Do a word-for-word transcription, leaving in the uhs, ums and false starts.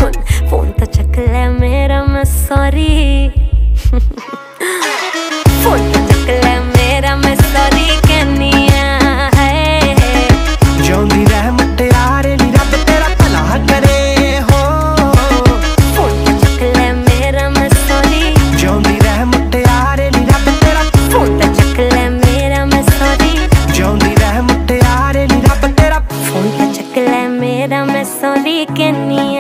Phone phone तो चक ले मेरा, मैं सॉरी फोन तो चक ले मेरा, मैं सॉरी कहनी है। जिउंदी रह मुटियारे नी, रब तेरा भला करे हो। फोन तो चक ले मेरा, मैं सॉरी। जिउंदी रह मुटियारे नी, रब तेरा फोन तो चक ले मेरा, मैं सॉरी। जिउंदी रह मुटियारे नी, रब तेरा फोन तो चक ले मेरा, मैं सॉरी कहनी